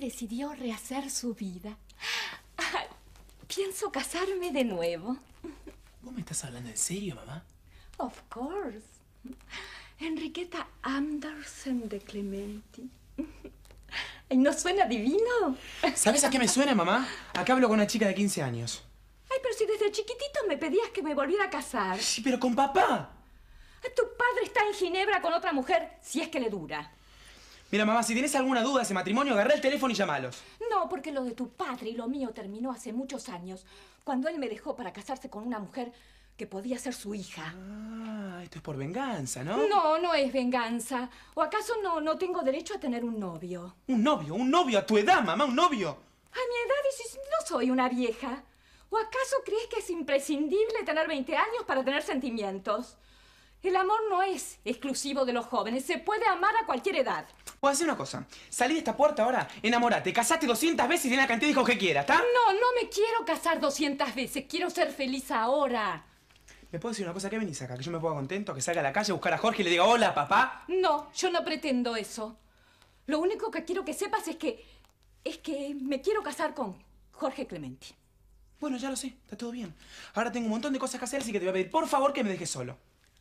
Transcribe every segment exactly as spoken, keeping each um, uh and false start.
decidió rehacer su vida. Ay, pienso casarme de nuevo. ¿Vos me estás hablando en serio, mamá? Of course. Enriqueta Andersen de Clementi. ¿No suena divino? ¿Sabes a qué me suena, mamá? Acá hablo con una chica de quince años. Ay, pero si desde chiquitito me pedías que me volviera a casar. Sí, pero con papá. Tu padre está en Ginebra con otra mujer, si es que le dura. Mira, mamá, si tienes alguna duda de ese matrimonio, agarrá el teléfono y llamalos. No, porque lo de tu padre y lo mío terminó hace muchos años, cuando él me dejó para casarse con una mujer que podía ser su hija. Ah, esto es por venganza, ¿no? No, no es venganza. ¿O acaso no, no tengo derecho a tener un novio? Un novio, un novio a tu edad, mamá, un novio. A mi edad dices, no soy una vieja. ¿O acaso crees que es imprescindible tener veinte años para tener sentimientos? El amor no es exclusivo de los jóvenes. Se puede amar a cualquier edad. Puedo hacer una cosa. Salí de esta puerta ahora, enamorate, casate doscientas veces y ten la cantidad de hijos que quieras, ¿está? No, no me quiero casar doscientas veces. Quiero ser feliz ahora. ¿Me puedo decir una cosa? ¿Qué venís acá? ¿Que yo me ponga contento? ¿Que salga a la calle a buscar a Jorge y le diga hola, papá? No, yo no pretendo eso. Lo único que quiero que sepas es que... es que me quiero casar con Jorge Clementi. Bueno, ya lo sé. Está todo bien. Ahora tengo un montón de cosas que hacer, así que te voy a pedir, por favor, que me dejes solo.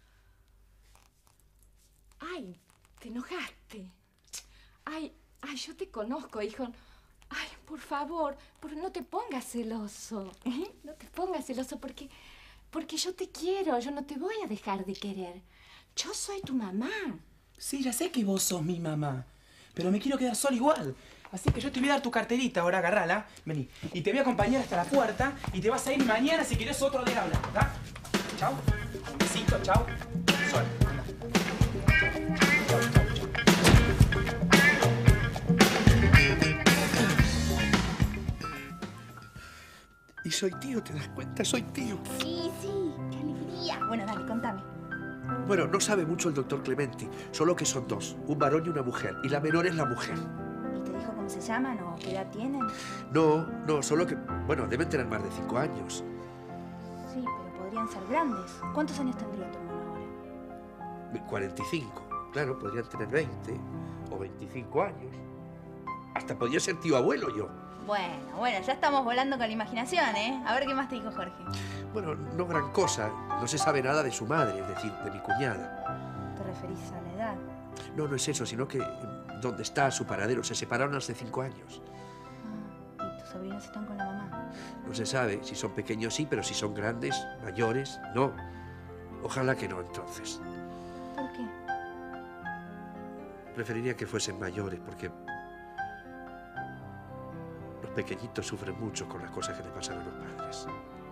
Ay, te enojaste. Ay, ay, yo te conozco, hijo. Ay, por favor, por, no te pongas celoso. ¿Eh? No te pongas celoso porque... porque yo te quiero. Yo no te voy a dejar de querer. Yo soy tu mamá. Sí, ya sé que vos sos mi mamá. Pero me quiero quedar sola igual. Así que yo te voy a dar tu carterita ahora, agarrala. Vení. Y te voy a acompañar hasta la puerta. Y te vas a ir mañana si querés otro día hablar, ¿está? Chau. Un besito, chau. Sol. Y soy tío, ¿te das cuenta? Soy tío. Sí, sí, qué alegría. Bueno, dale, contame. Bueno, no sabe mucho el doctor Clementi, solo que son dos, un varón y una mujer, y la menor es la mujer. ¿Y te dijo cómo se llaman o qué edad tienen? No, no, solo que, bueno, deben tener más de cinco años. Sí, pero podrían ser grandes. ¿Cuántos años tendría tu hermano ahora? cuarenta y cinco, claro, podrían tener veinte o veinticinco años. Hasta podría ser tío abuelo yo. Bueno, bueno, ya estamos volando con la imaginación, ¿eh? A ver qué más te dijo Jorge. Bueno, no gran cosa. No se sabe nada de su madre, es decir, de mi cuñada. ¿Te referís a la edad? No, no es eso, sino que dónde está su paradero. Se separaron hace cinco años. Ah, ¿y tus sobrinos están con la mamá? No se sabe. Si son pequeños, sí, pero si son grandes, mayores, no. Ojalá que no, entonces. ¿Por qué? Preferiría que fuesen mayores, porque los pequeñitos sufren mucho con las cosas que le pasan a los padres.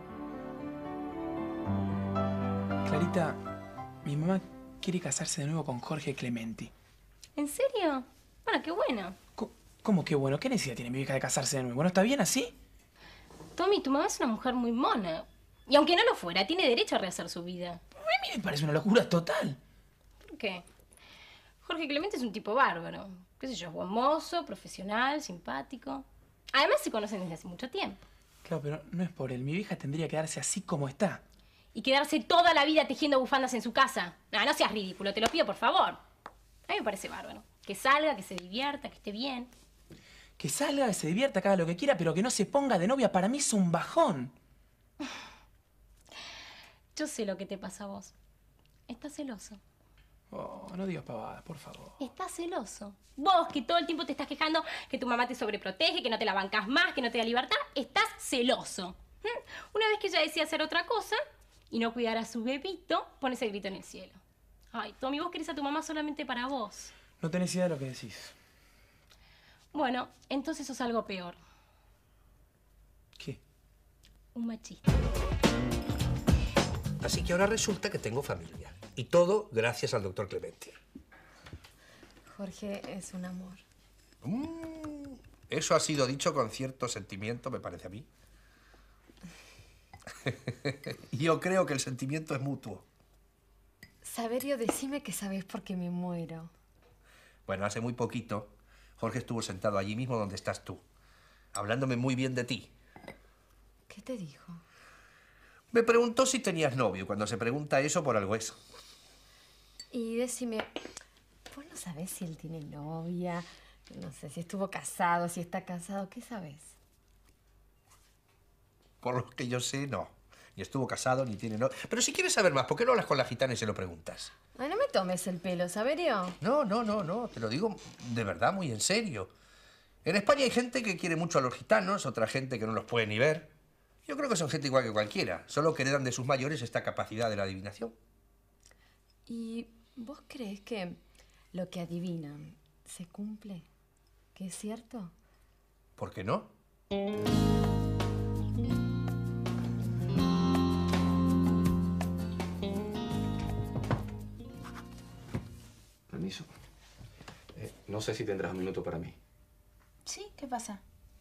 Clarita, mi mamá quiere casarse de nuevo con Jorge Clementi. ¿En serio? Bueno, qué bueno. ¿Cómo, cómo qué bueno? ¿Qué necesidad tiene mi hija de casarse de nuevo? ¿No está bien así? Tommy, tu mamá es una mujer muy mona. Y aunque no lo fuera, tiene derecho a rehacer su vida. A mí me parece una locura total. ¿Por qué? Jorge Clemente es un tipo bárbaro. Qué sé yo, buen mozo, profesional, simpático. Además se conocen desde hace mucho tiempo. Claro, pero no es por él. Mi vieja tendría que quedarse así como está. Y quedarse toda la vida tejiendo bufandas en su casa. No, no seas ridículo, te lo pido por favor. A mí me parece bárbaro. Que salga, que se divierta, que esté bien. Que salga, que se divierta, que haga lo que quiera, pero que no se ponga de novia. Para mí es un bajón. Yo sé lo que te pasa a vos. Estás celoso. Oh, no digas pavadas, por favor. Estás celoso. Vos, que todo el tiempo te estás quejando que tu mamá te sobreprotege, que no te la bancas más, que no te da libertad, estás celoso. ¿Mm? Una vez que ella decía hacer otra cosa y no cuidar a su bebito, pones el grito en el cielo. Ay, Tommy, vos querés a tu mamá solamente para vos. No tenés idea de lo que decís. Bueno, entonces sos algo peor. ¿Qué? Un machista. Así que ahora resulta que tengo familia. Y todo gracias al doctor Clementi. Jorge es un amor. Mm, eso ha sido dicho con cierto sentimiento, me parece a mí. Yo creo que el sentimiento es mutuo. Saberio, decime que sabés por qué me muero. Bueno, hace muy poquito, Jorge estuvo sentado allí mismo donde estás tú, hablándome muy bien de ti. ¿Qué te dijo? Me preguntó si tenías novio. Cuando se pregunta eso, por algo es. Y decime, ¿vos no sabés si él tiene novia? No sé si estuvo casado, si está casado, ¿qué sabes? Por lo que yo sé, no. Ni estuvo casado, ni tiene no. Pero si quieres saber más, ¿por qué no hablas con la gitana y se lo preguntas? Ay, no me tomes el pelo, Saverio. No, no, no, no. Te lo digo de verdad, muy en serio. En España hay gente que quiere mucho a los gitanos, otra gente que no los puede ni ver. Yo creo que son gente igual que cualquiera, solo que heredan de sus mayores esta capacidad de la adivinación. ¿Y vos crees que lo que adivinan se cumple? ¿Que es cierto? ¿Por qué no? Permiso. Eh, no sé si tendrás un minuto para mí. Sí, ¿qué pasa?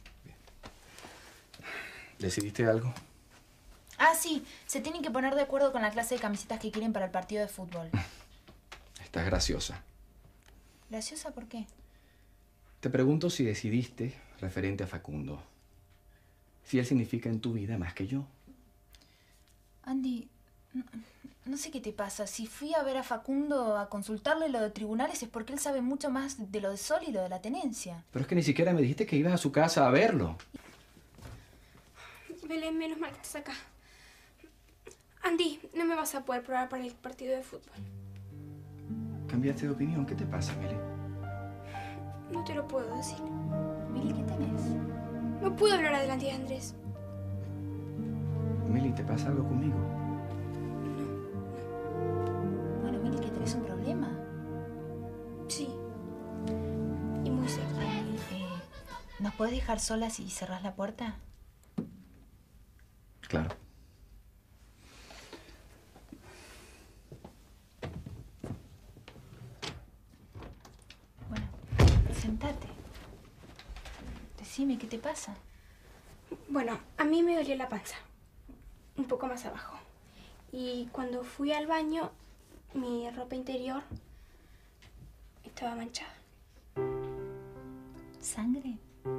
¿Decidiste algo? Ah, sí, se tienen que poner de acuerdo con la clase de camisetas que quieren para el partido de fútbol. Estás graciosa. ¿Graciosa por qué? Te pregunto si decidiste referente a Facundo. Si él significa en tu vida más que yo. Andy, no, no sé qué te pasa. Si fui a ver a Facundo a consultarle lo de tribunales es porque él sabe mucho más de lo de Sol y lo de la tenencia. Pero es que ni siquiera me dijiste que ibas a su casa a verlo. Belén, menos mal que estás acá. Andy, no me vas a poder probar para el partido de fútbol. ¿Cambiaste de opinión? ¿Qué te pasa, Meli? No te lo puedo decir. Mili, ¿qué tenés? No puedo hablar adelante de Andrés. Meli, ¿te pasa algo conmigo? Bueno, Mili, ¿que tenés un problema? Sí. Y muy serio. Ay, eh, ¿nos podés dejar solas y cerrás la puerta? Claro. Bueno, sentate. Decime, ¿qué te pasa? Bueno, a mí me dolió la panza. Un poco más abajo. Y cuando fui al baño, mi ropa interior estaba manchada. ¿Sangre?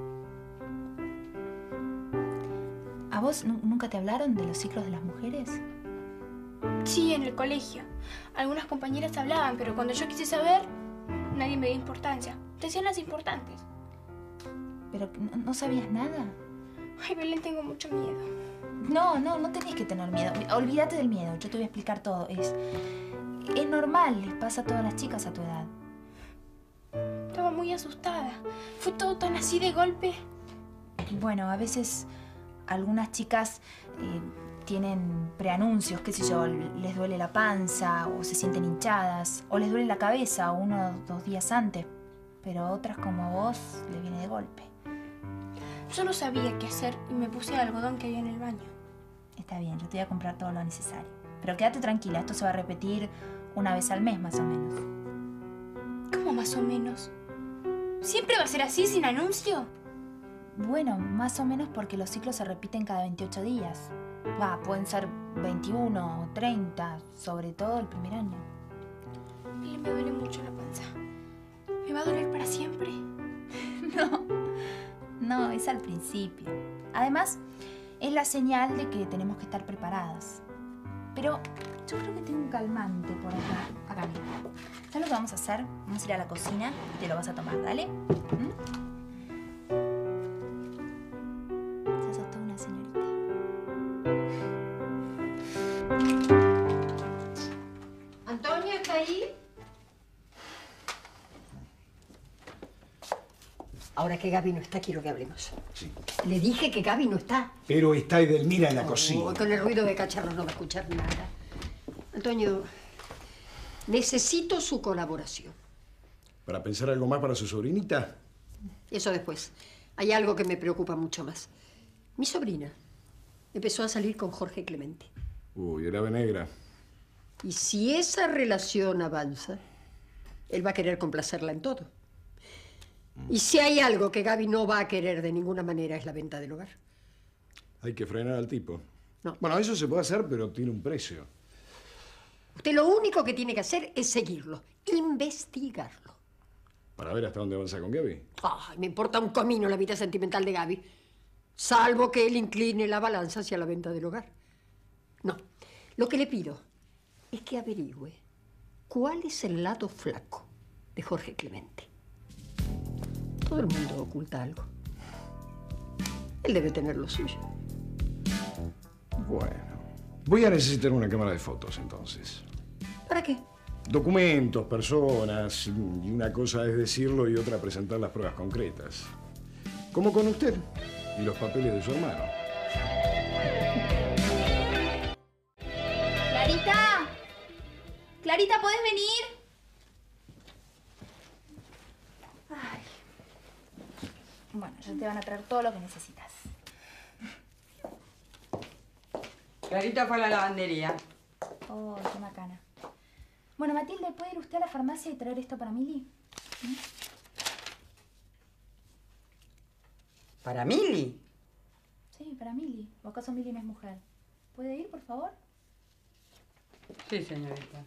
¿A vos nu- nunca te hablaron de los ciclos de las mujeres? Sí, en el colegio. Algunas compañeras hablaban, pero cuando yo quise saber, nadie me dio importancia. Decían las importantes. ¿Pero no, no sabías nada? Ay, Belén, tengo mucho miedo. No, no, no tenés que tener miedo. Olvídate del miedo, yo te voy a explicar todo. Es, es normal, les pasa a todas las chicas a tu edad. Estaba muy asustada. Fue todo tan así de golpe. Bueno, a veces algunas chicas eh, tienen preanuncios, qué sé yo, les duele la panza o se sienten hinchadas o les duele la cabeza uno o dos días antes, pero otras como vos le viene de golpe. Yo no sabía qué hacer y me puse el algodón que había en el baño. Está bien, yo te voy a comprar todo lo necesario. Pero quédate tranquila, esto se va a repetir una vez al mes más o menos. ¿Cómo más o menos? ¿Siempre va a ser así, sin anuncio? Bueno, más o menos porque los ciclos se repiten cada veintiocho días. Va, pueden ser veintiuno o treinta, sobre todo el primer año. Y me duele mucho la panza. ¿Me va a doler para siempre? No, no, es al principio. Además, es la señal de que tenemos que estar preparadas. Pero yo creo que tengo un calmante por acá. Acá, mira. ¿Sabes lo que vamos a hacer? Vamos a ir a la cocina y te lo vas a tomar, ¿dale? ¿Mm? Ya sos toda una señorita. ¿Antonio está ahí? Ahora que Gaby no está, quiero que hablemos. Sí. Le dije que Gaby no está. Pero está Edelmira en la Oh, cocina. con el ruido de cacharros no va a escuchar nada. Antonio, necesito su colaboración. ¿Para pensar algo más para su sobrinita? Eso después. Hay algo que me preocupa mucho más. Mi sobrina empezó a salir con Jorge Clemente. Uy, el ave negra. Y si esa relación avanza, él va a querer complacerla en todo. Y si hay algo que Gaby no va a querer de ninguna manera es la venta del hogar. Hay que frenar al tipo. No. Bueno, eso se puede hacer, pero tiene un precio. Usted lo único que tiene que hacer es seguirlo, investigarlo. Para ver hasta dónde avanza con Gaby. Ay, me importa un comino la vida sentimental de Gaby. Salvo que él incline la balanza hacia la venta del hogar. No, lo que le pido es que averigüe cuál es el lado flaco de Jorge Clemente. Todo el mundo oculta algo. Él debe tener lo suyo. Bueno, voy a necesitar una cámara de fotos entonces. ¿Para qué? Documentos, personas, y una cosa es decirlo y otra presentar las pruebas concretas. Como con usted y los papeles de su hermano. ¡Clarita! ¡Clarita, ¿podés venir? Ay. Bueno, ya te van a traer todo lo que necesitas. Clarita fue a la lavandería. Oh, qué macana. Bueno, Matilde, ¿puede ir usted a la farmacia y traer esto para Mili? ¿Mm? ¿Para Mili? Sí, para Mili. ¿O acaso Mili no es mujer? ¿Puede ir, por favor? Sí, señorita.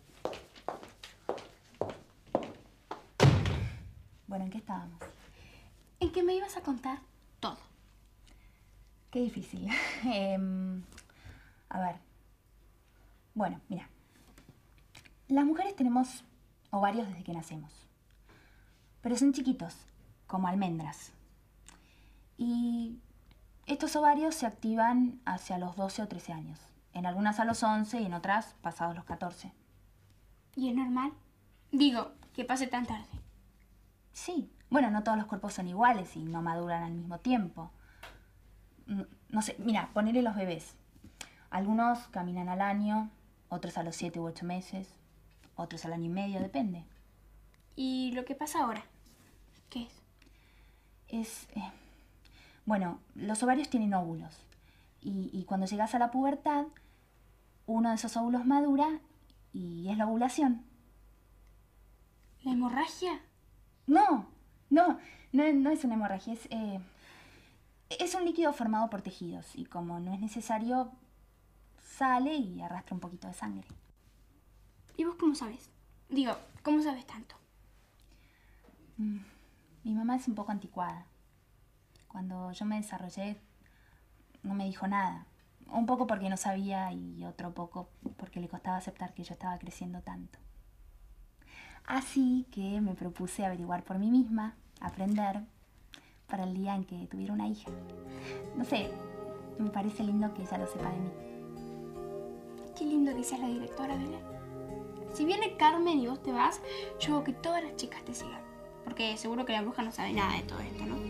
Bueno, ¿en qué estábamos? En que me ibas a contar todo. Qué difícil. eh, a ver. Bueno, mira. Las mujeres tenemos ovarios desde que nacemos. Pero son chiquitos, como almendras. Y estos ovarios se activan hacia los doce o trece años. En algunas a los once y en otras pasados los catorce. ¿Y es normal? Digo, que pase tan tarde. Sí. Bueno, no todos los cuerpos son iguales y no maduran al mismo tiempo. No, no sé, mira, ponele los bebés. Algunos caminan al año, otros a los siete u ocho meses, otros al año y medio, depende. ¿Y lo que pasa ahora? ¿Qué es? Es... Eh, bueno, los ovarios tienen óvulos. Y, y cuando llegas a la pubertad, uno de esos óvulos madura y es la ovulación. ¿La hemorragia? No, no, no, no es una hemorragia. Es, eh, es un líquido formado por tejidos. Y como no es necesario, sale y arrastra un poquito de sangre. ¿Y vos cómo sabes? Digo, ¿cómo sabes tanto? Mm, mi mamá es un poco anticuada. Cuando yo me desarrollé, no me dijo nada. Un poco porque no sabía y otro poco porque le costaba aceptar que yo estaba creciendo tanto. Así que me propuse averiguar por mí misma, aprender, para el día en que tuviera una hija. No sé, me parece lindo que ella lo sepa de mí. Qué lindo que seas la directora, Belén. Si viene Carmen y vos te vas, yo hago que todas las chicas te sigan. Porque seguro que la bruja no sabe nada de todo esto, ¿no?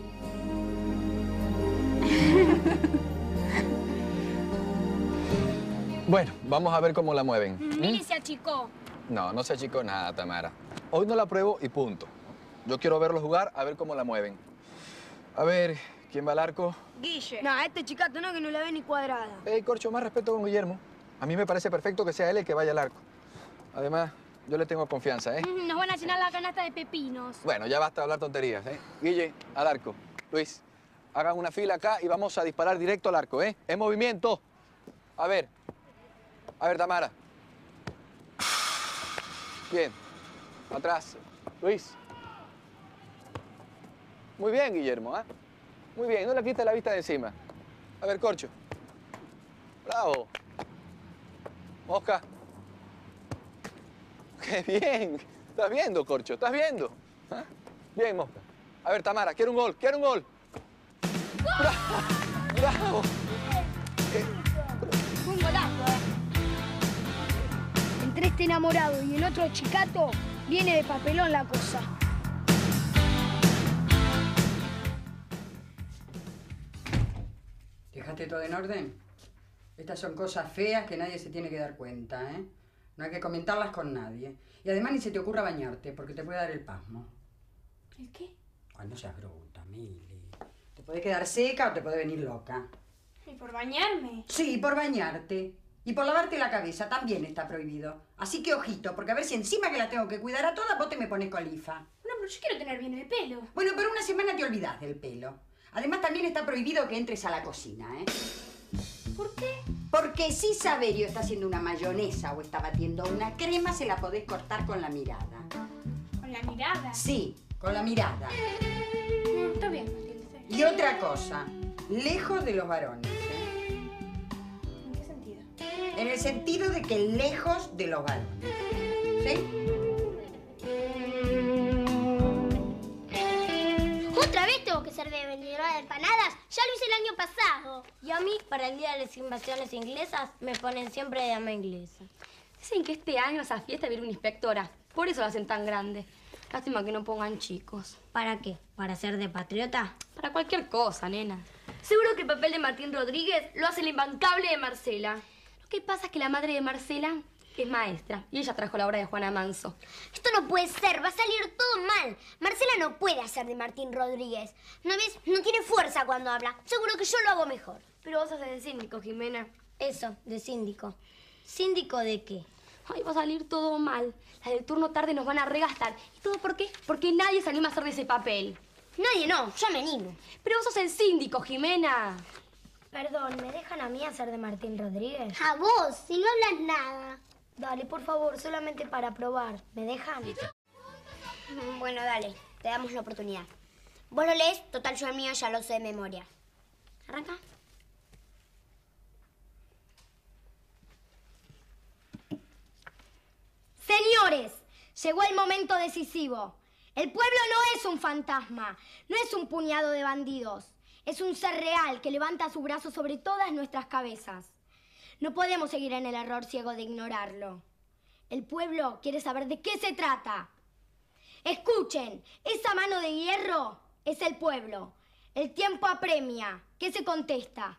Bueno, vamos a ver cómo la mueven. Mili se achicó. No, no se achicó nada, Tamara. Hoy no la pruebo y punto. Yo quiero verlo jugar, a ver cómo la mueven. A ver, ¿quién va al arco? Guille. No, este chicato no, que no la ve ni cuadrada. Ey, Corcho, más respeto con Guillermo. A mí me parece perfecto que sea él el que vaya al arco. Además, yo le tengo confianza, ¿eh? Nos van a llenar la canasta de pepinos. Bueno, ya basta de hablar tonterías, ¿eh? Guille, al arco. Luis, hagan una fila acá y vamos a disparar directo al arco, ¿eh? En movimiento. A ver. A ver, Tamara. Bien. Atrás. Luis. Muy bien, Guillermo, ¿eh? Muy bien, no le quites la vista de encima. A ver, Corcho. Bravo. Mosca. ¡Qué bien! ¿Estás viendo, Corcho? ¿Estás viendo? ¿Ah? Bien, Mosca. A ver, Tamara, quiero un gol, quiero un gol. ¡Bravo! ¡Bravo! Un golazo, ¿eh? Entre este enamorado y el otro chicato, viene de papelón la cosa. ¿Dejaste todo en orden? Estas son cosas feas que nadie se tiene que dar cuenta, ¿eh? No hay que comentarlas con nadie. Y además ni se te ocurra bañarte, porque te puede dar el pasmo. ¿El qué? Ay, no seas bruta, Mili. Te puede quedar seca o te puede venir loca. ¿Y por bañarme? Sí, por bañarte. Y por lavarte la cabeza también está prohibido. Así que ojito, porque a ver si encima que la tengo que cuidar a todas, vos te me pones colifa. No, pero yo quiero tener bien el pelo. Bueno, pero una semana te olvidás del pelo. Además también está prohibido que entres a la cocina, ¿eh? ¿Por qué? Porque si Saverio está haciendo una mayonesa o está batiendo una crema, se la podés cortar con la mirada. ¿Con la mirada? Sí, con la mirada. No, está bien, Matilde, está bien. Y otra cosa, lejos de los varones, ¿eh? ¿En qué sentido? En el sentido de que lejos de los varones. ¿Sí? ¡Otra ser de vendedora de empanadas. Ya lo hice el año pasado. Y a mí, para el día de las invasiones inglesas, me ponen siempre de dama inglesa. Dicen que este año a esa fiesta viene una inspectora. Por eso lo hacen tan grande. Lástima que no pongan chicos. ¿Para qué? ¿Para ser de patriota? Para cualquier cosa, nena. Seguro que el papel de Martín Rodríguez lo hace el imbancable de Marcela. Lo que pasa es que la madre de Marcela es maestra y ella trajo la obra de Juana Manso. Esto no puede ser, va a salir todo mal. Marcela no puede hacer de Martín Rodríguez. ¿No ves? No tiene fuerza cuando habla. Seguro que yo lo hago mejor. Pero vos haces de síndico, Jimena. Eso, de síndico. ¿Síndico de qué? Ay, va a salir todo mal. Las del turno tarde nos van a regastar. ¿Y todo por qué? Porque nadie se anima a hacer de ese papel. Nadie no, yo me animo. Pero vos sos el síndico, Jimena. Perdón, ¿me dejan a mí hacer de Martín Rodríguez? A vos, si no hablas nada. Dale, por favor, solamente para probar. ¿Me dejan? Bueno, dale, te damos la oportunidad. Vos lo lees, total yo el mío ya lo sé de memoria. Arranca. Señores, llegó el momento decisivo. El pueblo no es un fantasma, no es un puñado de bandidos. Es un ser real que levanta su brazo sobre todas nuestras cabezas. No podemos seguir en el error ciego de ignorarlo. El pueblo quiere saber de qué se trata. Escuchen, esa mano de hierro es el pueblo. El tiempo apremia. ¿Qué se contesta?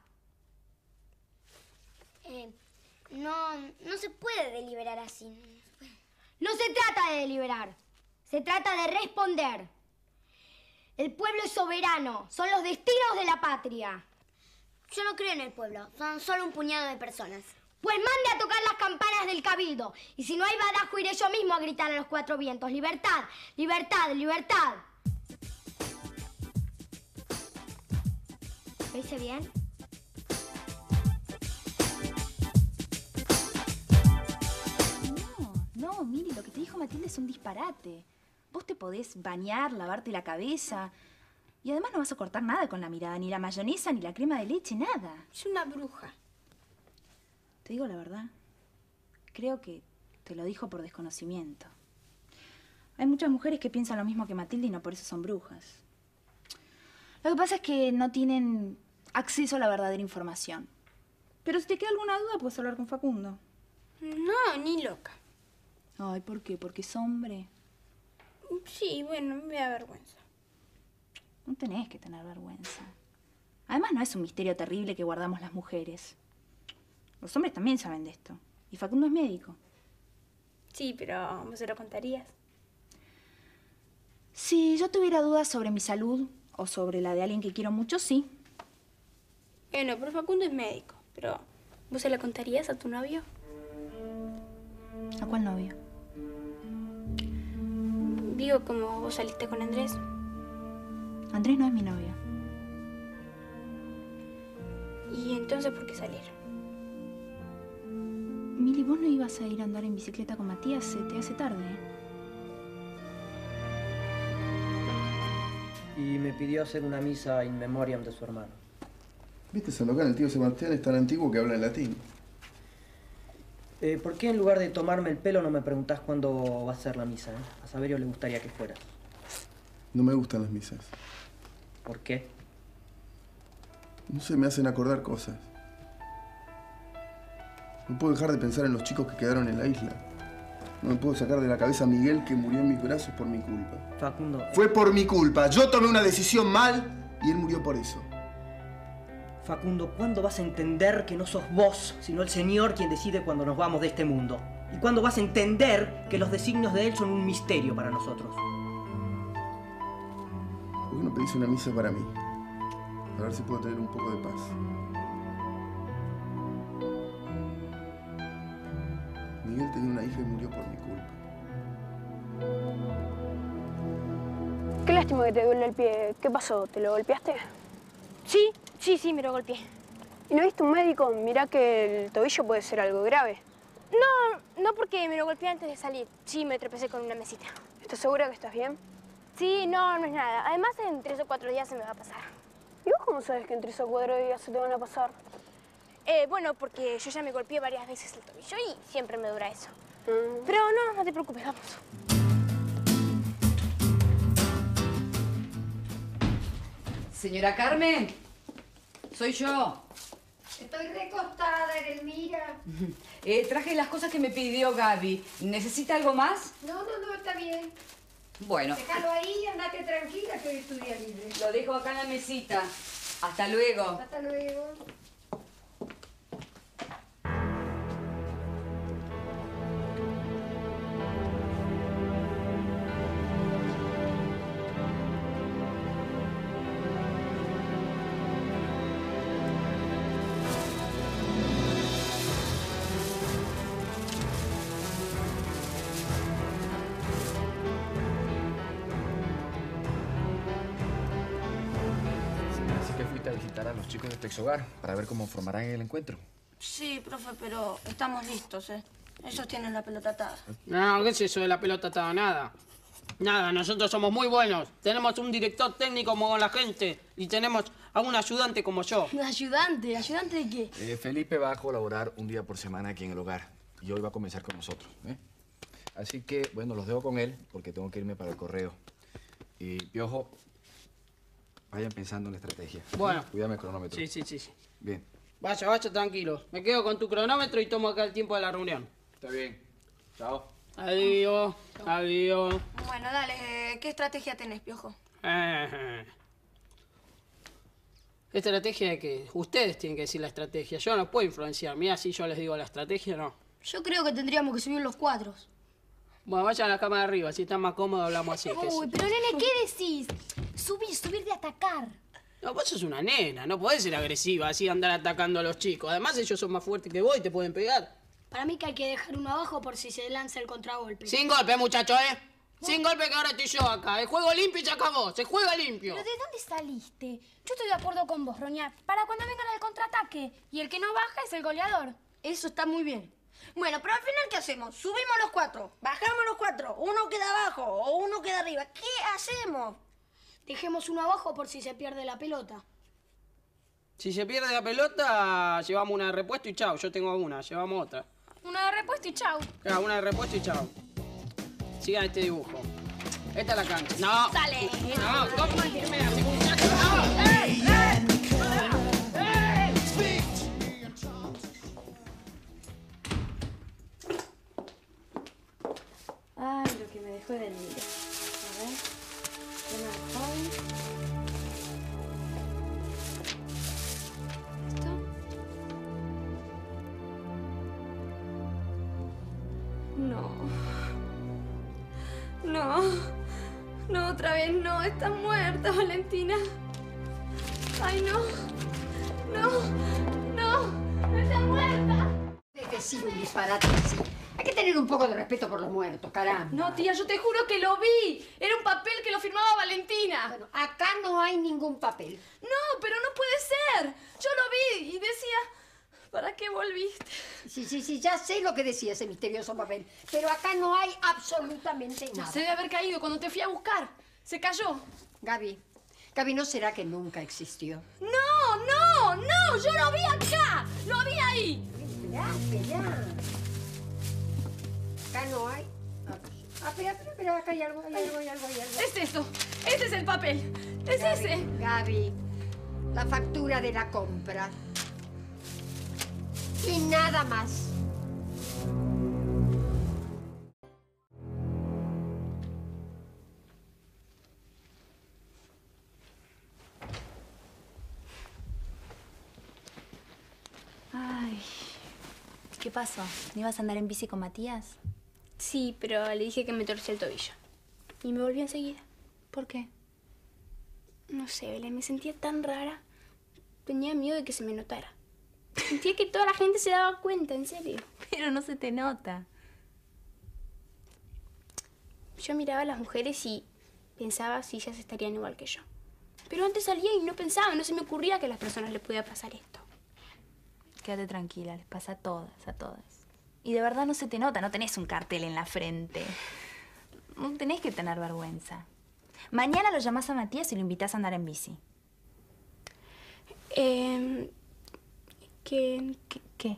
Eh, no, no se puede deliberar así. No se trata de deliberar. Se trata de responder. El pueblo es soberano. Son los destinos de la patria. Yo no creo en el pueblo. Son solo un puñado de personas. Pues mande a tocar las campanas del cabildo. Y si no hay badajo, iré yo mismo a gritar a los cuatro vientos. ¡Libertad! ¡Libertad! ¡Libertad! ¿Lo hice bien? No, no, Miri, lo que te dijo Matilde es un disparate. Vos te podés bañar, lavarte la cabeza. Y además no vas a cortar nada con la mirada. Ni la mayonesa, ni la crema de leche, nada. Es una bruja. Te digo la verdad. Creo que te lo dijo por desconocimiento. Hay muchas mujeres que piensan lo mismo que Matilde y no por eso son brujas. Lo que pasa es que no tienen acceso a la verdadera información. Pero si te queda alguna duda, puedes hablar con Facundo. No, ni loca. Ay, ¿por qué? ¿Porque es hombre? Sí, bueno, me da vergüenza. No tenés que tener vergüenza. Además, no es un misterio terrible que guardamos las mujeres. Los hombres también saben de esto. Y Facundo es médico. Sí, pero ¿vos se lo contarías? Si yo tuviera dudas sobre mi salud o sobre la de alguien que quiero mucho, sí. Bueno, pero Facundo es médico. Pero ¿vos se lo contarías a tu novio? ¿A cuál novio? Digo, como vos saliste con Andrés. Andrés no es mi novio. ¿Y entonces por qué salir? Mili, ¿vos no ibas a ir a andar en bicicleta con Matías? Se te hace tarde. Y me pidió hacer una misa in memoriam de su hermano. ¿Viste ese local? El tío Sebastián es tan antiguo que habla en latín. Eh, ¿Por qué en lugar de tomarme el pelo no me preguntás cuándo va a ser la misa? Eh? A Saverio le gustaría que fueras. No me gustan las misas. ¿Por qué? No sé, me hacen acordar cosas. No puedo dejar de pensar en los chicos que quedaron en la isla. No me puedo sacar de la cabeza a Miguel que murió en mis brazos por mi culpa. Facundo... Fue por mi culpa. Yo tomé una decisión mal y él murió por eso. Facundo, ¿cuándo vas a entender que no sos vos, sino el Señor quien decide cuando nos vamos de este mundo? ¿Y cuándo vas a entender que los designios de Él son un misterio para nosotros? ¿Por qué no pedís una misa para mí? A ver si puedo tener un poco de paz. Miguel tenía una hija y murió por mi culpa. Qué lástima que te duele el pie. ¿Qué pasó? ¿Te lo golpeaste? Sí, sí, sí, me lo golpeé. ¿Y no viste un médico? Mirá que el tobillo puede ser algo grave. No, no porque me lo golpeé antes de salir. Sí, me tropecé con una mesita. ¿Estás segura que estás bien? Sí, no, no es nada. Además, en tres o cuatro días se me va a pasar. ¿Y vos cómo sabes que en tres o cuatro días se te van a pasar? Eh, bueno, porque yo ya me golpeé varias veces el tobillo y siempre me dura eso. Mm. Pero no, no te preocupes, vamos. Señora Carmen, soy yo. Estoy recostada, Edelmira. Eh, traje las cosas que me pidió Gaby. ¿Necesita algo más? No, no, no, está bien. Bueno. Déjalo ahí, andate tranquila que hoy es tu día libre. Lo dejo acá en la mesita. Hasta luego. Hasta luego. Así que fuiste a visitar a los chicos de Texhogar para ver cómo formarán el encuentro. Sí, profe, pero estamos listos, ¿eh? Ellos tienen la pelota atada. No, ¿qué es eso de la pelota atada? Nada. Nada, nosotros somos muy buenos. Tenemos un director técnico como la gente y tenemos a un ayudante como yo. ¿Ayudante? ¿Ayudante de qué? Eh, Felipe va a colaborar un día por semana aquí en el hogar y hoy va a comenzar con nosotros. ¿eh? Así que, bueno, los dejo con él porque tengo que irme para el correo. Y, Piojo, vayan pensando en la estrategia. Bueno. ¿sí? Cuídame el cronómetro. Sí, sí, sí, sí. Bien. Vaya, vaya, tranquilo. Me quedo con tu cronómetro y tomo acá el tiempo de la reunión. Está bien. Chao. Adiós. Adiós. Bueno, dale, ¿qué estrategia tenés, Piojo? Eh, estrategia de que ustedes tienen que decir la estrategia. Yo no puedo influenciar. Mira, si yo les digo la estrategia, no. Yo creo que tendríamos que subir los cuadros. Bueno, vayan a la cama de arriba. Si están más cómodos, hablamos así. que Uy, sí. pero nene, ¿qué decís? Subir, subir de atacar. No, vos sos una nena. No podés ser agresiva así andar atacando a los chicos. Además, ellos son más fuertes que vos y te pueden pegar. Para mí que hay que dejar uno abajo por si se lanza el contragolpe. Sin golpe, muchachos, ¿eh? Sin golpe que ahora estoy yo acá. El juego limpio y se acabó. Se juega limpio. ¿Pero de dónde saliste? Yo estoy de acuerdo con vos, Roña. Para cuando vengan al contraataque. Y el que no baja es el goleador. Eso está muy bien. Bueno, pero al final, ¿qué hacemos? Subimos los cuatro, bajamos los cuatro, uno queda abajo o uno queda arriba. ¿Qué hacemos? Dejemos uno abajo por si se pierde la pelota. Si se pierde la pelota, llevamos una de repuesto y chao. Yo tengo una, llevamos otra. Una de repuesto y chau. Claro, una de repuesto y chao. Sigan este dibujo. Esta es la cancha. No. Sale. No, ¿cómo? ¿Qué me hace, muchacho? No. ¡Ey, ey! Ay, lo que me dejó de mirar. A ver. ¿Qué más hay? ¿Esto? No. No. No, otra vez no. Estás muerta, Valentina. Ay, no. No. No. No estás muerta. De decir un disparate así. Hay que tener un poco de respeto por los muertos, caramba. No, tía, yo te juro que lo vi. Era un papel que lo firmaba Valentina. Bueno, acá no hay ningún papel. No, pero no puede ser. Yo lo vi y decía, ¿para qué volviste? Sí, sí, sí, ya sé lo que decía ese misterioso papel. Pero acá no hay absolutamente nada. Se debe haber caído cuando te fui a buscar. Se cayó. Gaby, Gaby, ¿no será que nunca existió? No, no, no, yo lo vi acá. Lo vi ahí. Espera, espera. Acá no hay. Ah, espera, espera, espera, acá hay algo, hay algo, hay algo, hay algo. Es esto. Este es el papel. Es Gaby, ese. Gaby, la factura de la compra. Y nada más. Ay, ¿qué pasó? ¿No ibas a andar en bici con Matías? Sí, pero le dije que me torcí el tobillo. Y me volví enseguida. ¿Por qué? No sé, Belén, me sentía tan rara. Tenía miedo de que se me notara. Sentía que toda la gente se daba cuenta, en serio. Pero no se te nota. Yo miraba a las mujeres y pensaba si ellas estarían igual que yo. Pero antes salía y no pensaba, no se me ocurría que a las personas les pudiera pasar esto. Quédate tranquila, les pasa a todas, a todas. Y de verdad no se te nota, no tenés un cartel en la frente. No tenés que tener vergüenza. Mañana lo llamás a Matías y lo invitás a andar en bici. Eh, que... ¿Qué? ¿Qué?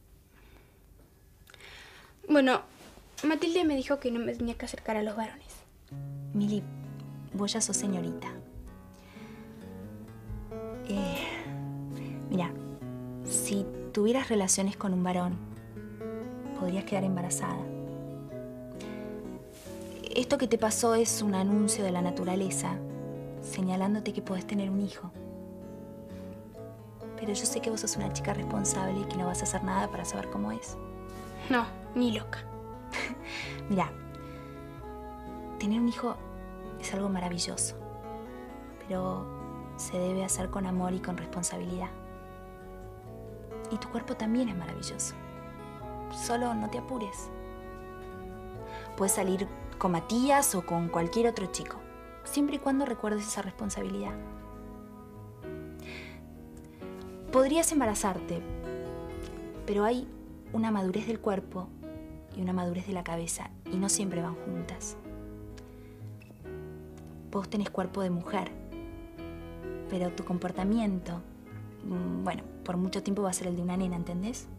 Bueno, Matilde me dijo que no me tenía que acercar a los varones. Mili, vos ya sos señorita. tuvieras relaciones con un varón, podrías quedar embarazada. Esto que te pasó es un anuncio de la naturaleza, señalándote que podés tener un hijo. Pero yo sé que vos sos una chica responsable y que no vas a hacer nada para saber cómo es. No, ni loca. Mira, tener un hijo es algo maravilloso, pero se debe hacer con amor y con responsabilidad. Y tu cuerpo también es maravilloso. Solo no te apures. Puedes salir con Matías o con cualquier otro chico, siempre y cuando recuerdes esa responsabilidad. Podrías embarazarte, pero hay una madurez del cuerpo y una madurez de la cabeza, y no siempre van juntas. Vos tenés cuerpo de mujer, pero tu comportamiento, bueno, por mucho tiempo va a ser el de una nena, ¿entendés?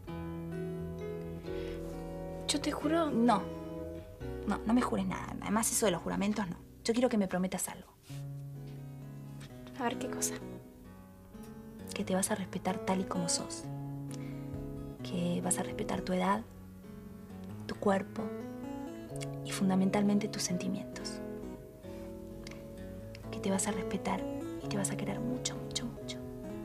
Yo te juro... No, no, no me jures nada. Además, eso de los juramentos, no. Yo quiero que me prometas algo. A ver, ¿qué cosa? Que te vas a respetar tal y como sos. Que vas a respetar tu edad, tu cuerpo y fundamentalmente tus sentimientos. Que te vas a respetar y te vas a querer mucho, mucho, mucho.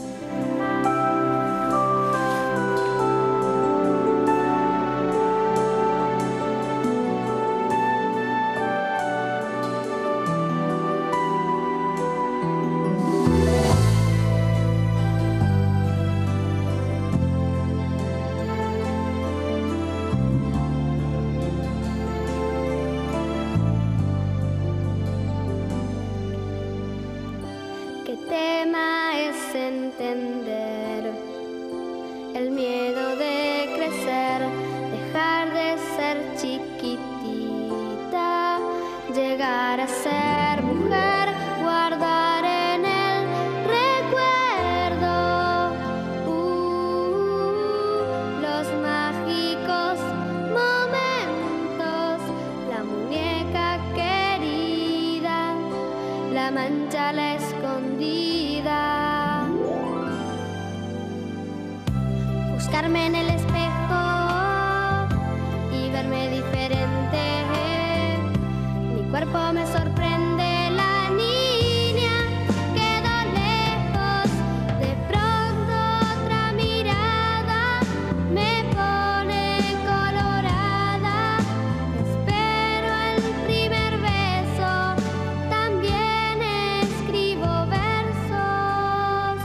¿Qué tema es entender el miedo de crecer, dejar de ser chiquitita, llegar a ser mujer, guardar en el recuerdo uh, los mágicos momentos, la muñeca querida, la mancha, la escondida. Buscarme en el espejo y verme diferente. Mi cuerpo me sorprende, la niña quedó lejos. De pronto otra mirada me pone colorada. Espero el primer beso, también escribo versos.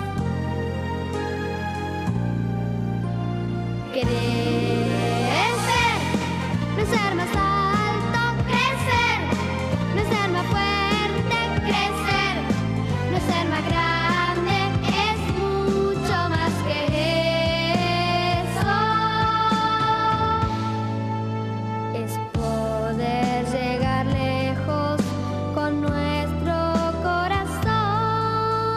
Crecer, no ser más alto, crecer, no ser más fuerte, crecer, no ser más grande, es mucho más que eso. Es poder llegar lejos con nuestro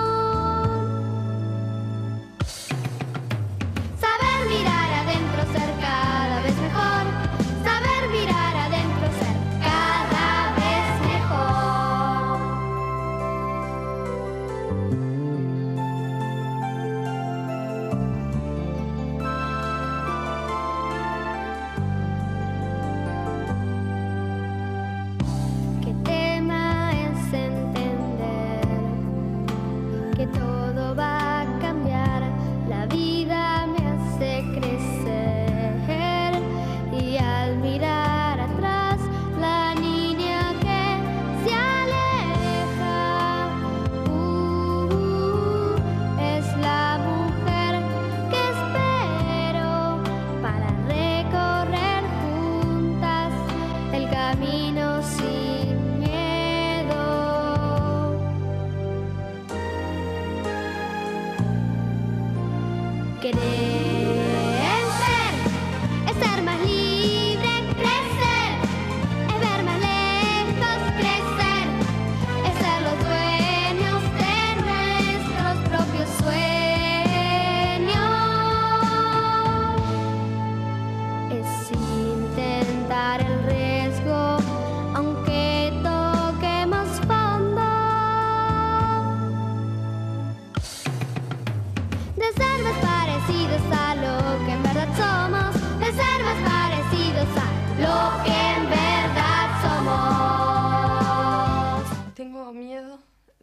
corazón. Saber mirar adentro, ser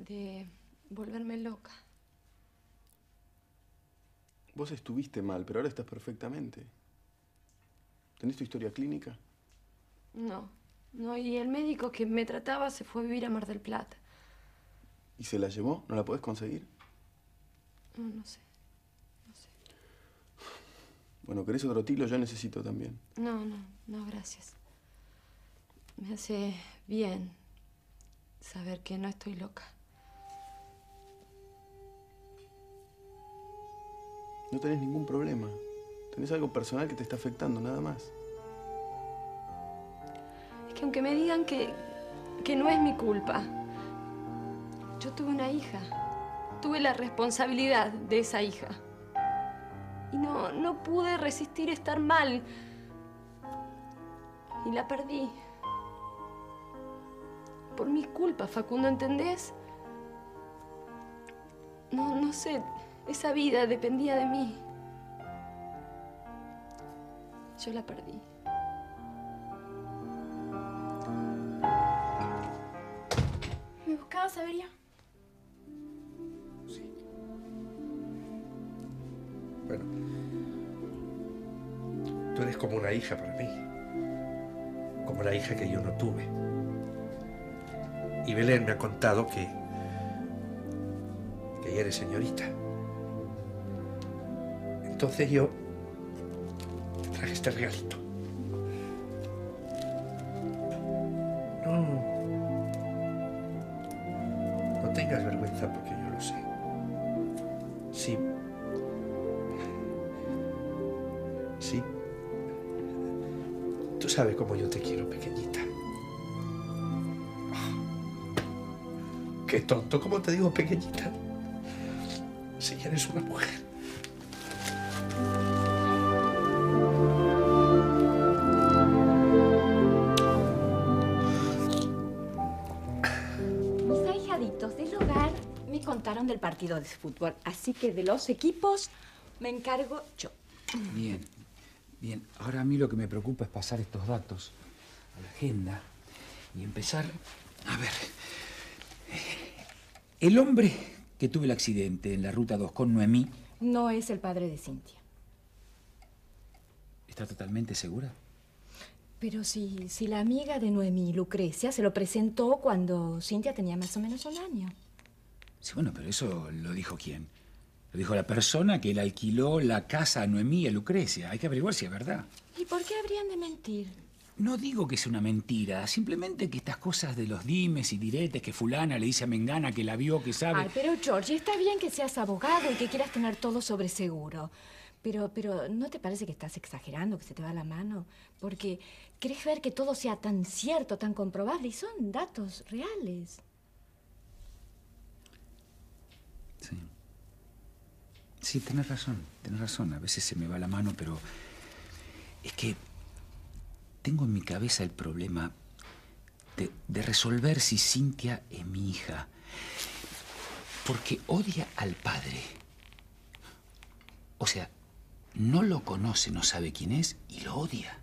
de volverme loca. Vos estuviste mal, pero ahora estás perfectamente. ¿Tenés tu historia clínica? No, no, y el médico que me trataba se fue a vivir a Mar del Plata. ¿Y se la llevó? ¿No la podés conseguir? No, no sé. Bueno, ¿querés otro tilo? Yo necesito también. No, no, no, gracias. Me hace bien saber que no estoy loca. No tenés ningún problema. Tenés algo personal que te está afectando, nada más. Es que aunque me digan que, que no es mi culpa, yo tuve una hija. Tuve la responsabilidad de esa hija. Y no, no pude resistir estar mal. Y la perdí. Por mi culpa, Facundo, ¿entendés? No, no sé. Esa vida dependía de mí. Yo la perdí. ¿Me buscabas, Saberia? Bueno, tú eres como una hija para mí, como la hija que yo no tuve. Y Belén me ha contado que, que ella eres señorita. Entonces yo te traje este regalito. No, no tengas vergüenza porque yo lo sé. Sí. Sí. Tú sabes cómo yo te quiero, pequeñita. Oh, qué tonto, ¿cómo te digo pequeñita? Si eres una mujer. Mis ahijaditos del hogar me contaron del partido de fútbol, así que de los equipos me encargo yo. Bien. Bien, ahora a mí lo que me preocupa es pasar estos datos a la agenda y empezar... A ver... El hombre que tuvo el accidente en la Ruta dos con Noemí... No es el padre de Cintia. ¿Está totalmente segura? Pero si, si la amiga de Noemí, Lucrecia, se lo presentó cuando Cintia tenía más o menos un año. Sí, bueno, pero eso lo dijo ¿quién? Lo dijo la persona que le alquiló la casa a Noemí y a Lucrecia. Hay que averiguar si es verdad. ¿Y por qué habrían de mentir? No digo que sea una mentira, simplemente que estas cosas de los dimes y diretes, que fulana le dice a Mengana que la vio, que sabe... Ay, pero Georgie, está bien que seas abogado y que quieras tener todo sobre seguro. Pero, pero, ¿no te parece que estás exagerando, que se te va la mano? Porque querés ver que todo sea tan cierto, tan comprobable, y son datos reales. Sí. Sí, tenés razón, tenés razón. A veces se me va la mano, pero es que tengo en mi cabeza el problema de, de resolver si Cintia es mi hija. Porque odia al padre. O sea, no lo conoce, no sabe quién es y lo odia.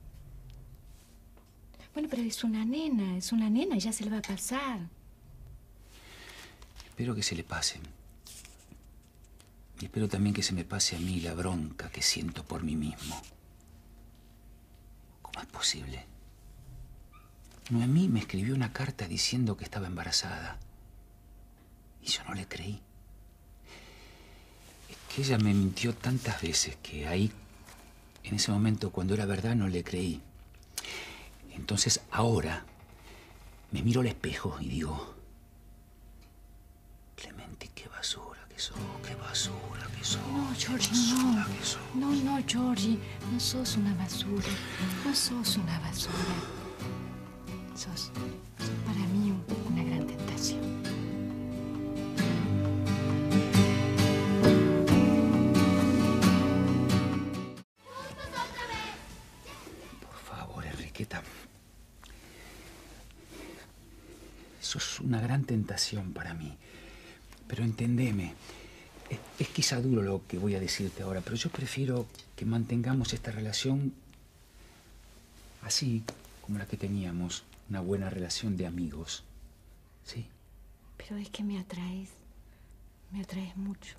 Bueno, pero es una nena, es una nena y ya se le va a pasar. Espero que se le pase. Y espero también que se me pase a mí la bronca que siento por mí mismo. ¿Cómo es posible? Noemí me escribió una carta diciendo que estaba embarazada. Y yo no le creí. Es que ella me mintió tantas veces que ahí, en ese momento, cuando era verdad, no le creí. Entonces, ahora, me miro al espejo y digo... Clemente, qué basura que sos, qué basura que sos. No, Georgie, basura no. que sos. No, no, Georgie, no sos una basura. No sos una basura. Sos, sos para mí un- una gran tentación. Por favor, Enriqueta. Sos una gran tentación para mí. Pero entendeme. Es, es quizá duro lo que voy a decirte ahora, pero yo prefiero que mantengamos esta relación así como la que teníamos, una buena relación de amigos. ¿Sí? Pero es que me atraes. Me atraes mucho.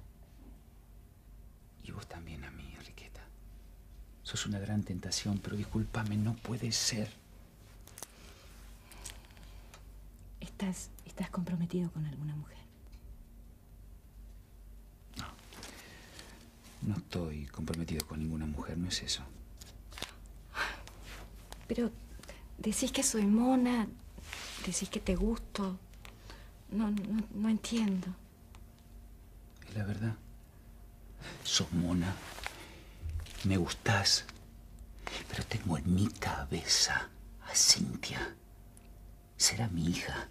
Y vos también a mí, Enriqueta. Sos una gran tentación, pero discúlpame, no puede ser. ¿Estás, estás comprometido con alguna mujer? No estoy comprometido con ninguna mujer, no es eso. Pero decís que soy mona, decís que te gusto. No, no, no entiendo. Es la verdad. Sos mona, me gustás, pero tengo en mi cabeza a Cintia. Será mi hija.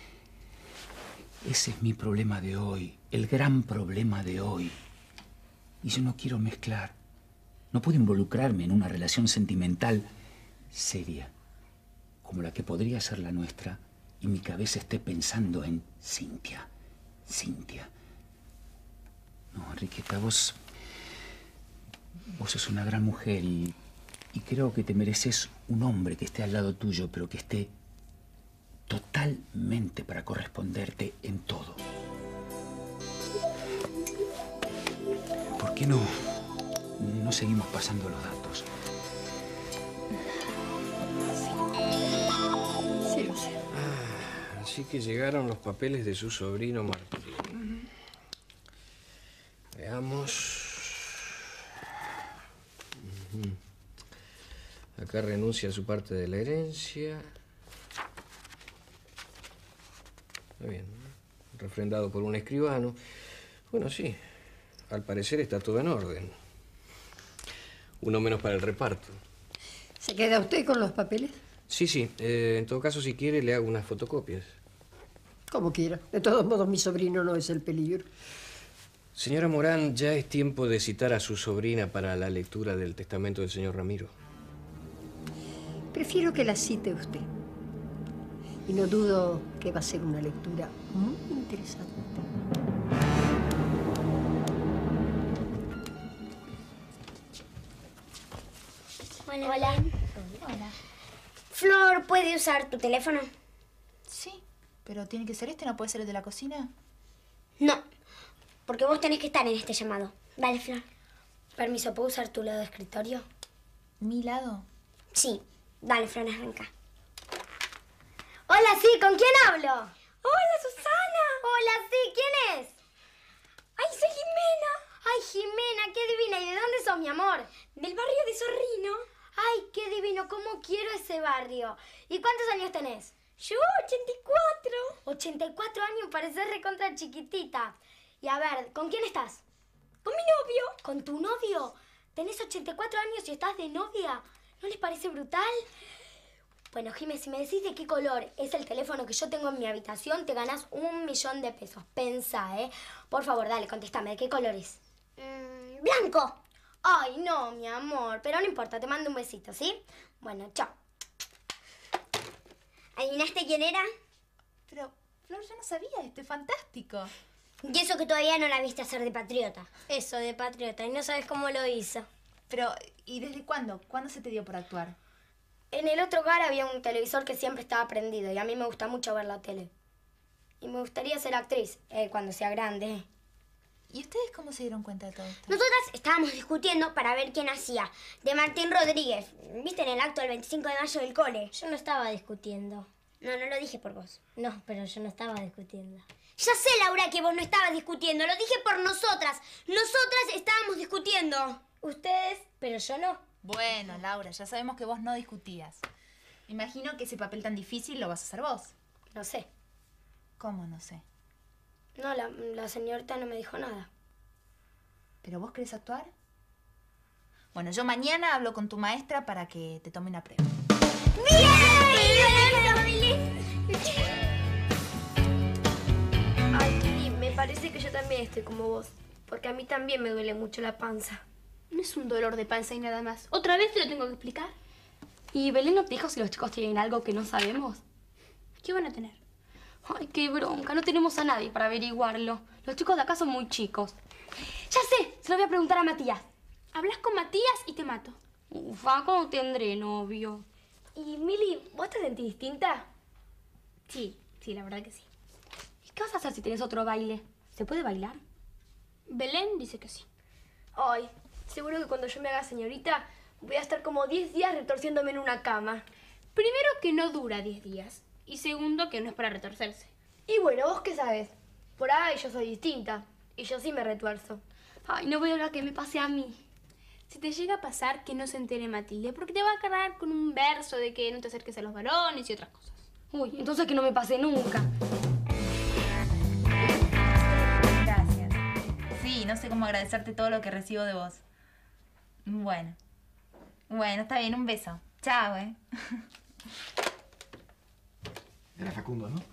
Ese es mi problema de hoy, el gran problema de hoy. Y yo no quiero mezclar. No puedo involucrarme en una relación sentimental seria, como la que podría ser la nuestra, y mi cabeza esté pensando en Cintia. Cintia. No, Enriqueta, vos... Vos sos una gran mujer y, y creo que te mereces un hombre que esté al lado tuyo, pero que esté totalmente para corresponderte en todo. ¿Por qué no, no seguimos pasando los datos? Sí, lo sé. Ah, así que llegaron los papeles de su sobrino Martín. Veamos. Ujú. Acá renuncia a su parte de la herencia. Está bien. Refrendado por un escribano. Bueno, sí. Al parecer está todo en orden. Uno menos para el reparto. ¿Se queda usted con los papeles? Sí, sí. Eh, en todo caso, si quiere, le hago unas fotocopias. Como quiera. De todos modos, mi sobrino no es el peligro. Señora Morán, ya es tiempo de citar a su sobrina para la lectura del testamento del señor Ramiro. Prefiero que la cite usted. Y no dudo que va a ser una lectura muy interesante. Hola. Hola. Hola. Flor, ¿puede usar tu teléfono? Sí, pero tiene que ser este, ¿no puede ser el de la cocina? No, porque vos tenés que estar en este llamado. Dale, Flor. Permiso, ¿puedo usar tu lado de escritorio? ¿Mi lado? Sí. Dale, Flor, arranca. Hola, sí, ¿con quién hablo? Hola, Susana. Hola, sí, ¿quién es? Ay, soy Jimena. Ay, Jimena, qué divina. ¿Y de dónde sos, mi amor? Del barrio de Zorrino. Ay, qué divino, cómo quiero ese barrio. ¿Y cuántos años tenés? Yo, ochenta y cuatro. ochenta y cuatro años, pareces recontra chiquitita. Y a ver, ¿con quién estás? Con mi novio. ¿Con tu novio? Tenés ochenta y cuatro años y estás de novia. ¿No les parece brutal? Bueno, Jimé, si me decís de qué color es el teléfono que yo tengo en mi habitación, te ganás un millón de pesos. Pensá, ¿eh? Por favor, dale, contéstame, ¿de qué color es? Mm, blanco. Ay, no, mi amor, pero no importa, te mando un besito, ¿sí? Bueno, chao. ¿Adivinaste quién era? Pero, Flor, yo no sabía, esto es fantástico. Y eso que todavía no la viste hacer de patriota. Eso, de patriota, y no sabes cómo lo hizo. Pero, ¿y desde cuándo? ¿Cuándo se te dio por actuar? En el otro hogar había un televisor que siempre estaba prendido y a mí me gusta mucho ver la tele. Y me gustaría ser actriz eh, cuando sea grande. ¿Y ustedes cómo se dieron cuenta de todo esto? Nosotras estábamos discutiendo para ver quién hacía. De Martín Rodríguez. ¿Viste en el acto del veinticinco de mayo del cole? Yo no estaba discutiendo. No, no lo dije por vos. No, pero yo no estaba discutiendo. Ya sé, Laura, que vos no estabas discutiendo. Lo dije por nosotras. Nosotras estábamos discutiendo. Ustedes, pero yo no. Bueno, Laura, ya sabemos que vos no discutías. Imagino que ese papel tan difícil lo vas a hacer vos. No sé. ¿Cómo no sé? No, la, la señorita no me dijo nada. ¿Pero vos querés actuar? Bueno, yo mañana hablo con tu maestra para que te tome una prueba. Ay, Kili, me parece que yo también estoy como vos. Porque a mí también me duele mucho la panza. No es un dolor de panza y nada más. ¿Otra vez te lo tengo que explicar? ¿Y Belén no te dijo si los chicos tienen algo que no sabemos? ¿Qué van a tener? Ay, qué bronca. No tenemos a nadie para averiguarlo. Los chicos de acá son muy chicos. Ya sé, se lo voy a preguntar a Matías. Hablas con Matías y te mato. Ufa, ¿cómo tendré novio? Y Mili, ¿vos te sentís distinta? Sí, sí, la verdad que sí. ¿Y ¿Qué vas a hacer si tienes otro baile? ¿Se puede bailar? Belén dice que sí. Ay, seguro que cuando yo me haga señorita voy a estar como diez días retorciéndome en una cama. Primero, que no dura diez días. Y segundo, que no es para retorcerse. Y bueno, ¿vos qué sabes? Por ahí yo soy distinta. Y yo sí me retuerzo. Ay, no voy a hablar que me pase a mí. Si te llega a pasar, que no se entere Matilde, porque te va a cargar con un verso de que no te acerques a los varones y otras cosas. Uy, entonces que no me pase nunca. Gracias. Sí, no sé cómo agradecerte todo lo que recibo de vos. Bueno. Bueno, está bien, un beso. Chao, eh. Era Facundo, ¿no?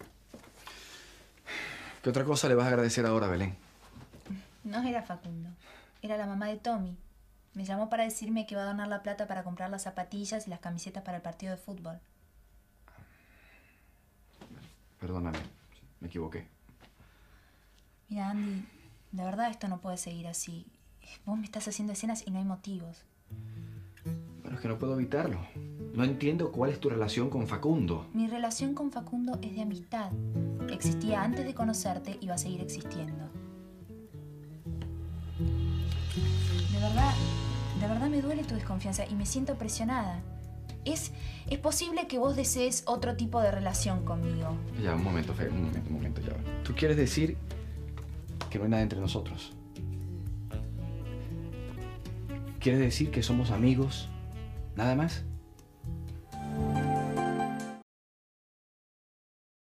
¿Qué otra cosa le vas a agradecer ahora, Belén? No era Facundo. Era la mamá de Tommy. Me llamó para decirme que va a donar la plata para comprar las zapatillas y las camisetas para el partido de fútbol. Perdóname, me equivoqué. Mira, Andy, de verdad esto no puede seguir así. Vos me estás haciendo escenas y no hay motivos. Bueno, es que no puedo evitarlo. No entiendo cuál es tu relación con Facundo. Mi relación con Facundo es de amistad. Existía antes de conocerte y va a seguir existiendo. De verdad, de verdad me duele tu desconfianza y me siento presionada. Es, es posible que vos desees otro tipo de relación conmigo. Ya, un momento, Fe, un momento, un momento, ya. ¿Tú quieres decir que no hay nada entre nosotros? ¿Quieres decir que somos amigos? ¿Nada más?